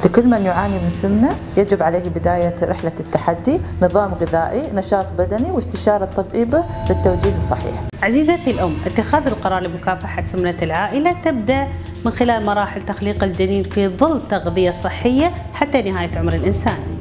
لكل من يعاني من سمنة يجب عليه بداية رحلة التحدي، نظام غذائي، نشاط بدني، واستشارة طبيبة للتوجيه الصحيح. عزيزتي الأم، اتخاذ القرار لمكافحة سمنة العائلة تبدأ من خلال مراحل تخليق الجنين في ظل تغذية صحية حتى نهاية عمر الإنسان.